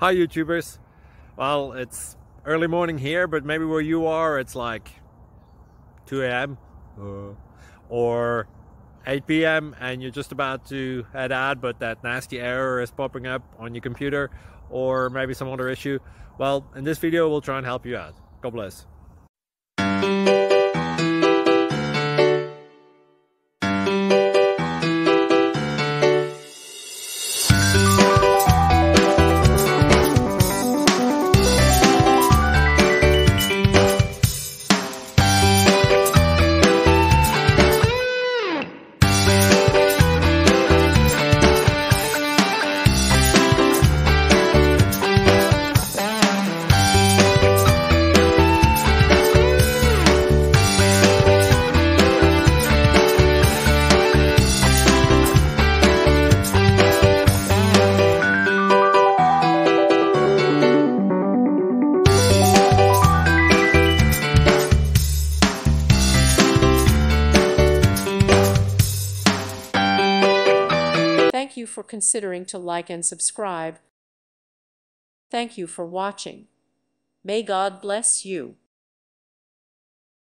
Hi YouTubers. Well, it's early morning here, but maybe where you are it's like 2 a.m. or 8 p.m. and you're just about to head out, but that nasty error is popping up on your computer, or maybe some other issue. Well, in this video we'll try and help you out. God bless. Thank you for considering to like and subscribe. Thank you for watching. May God bless you.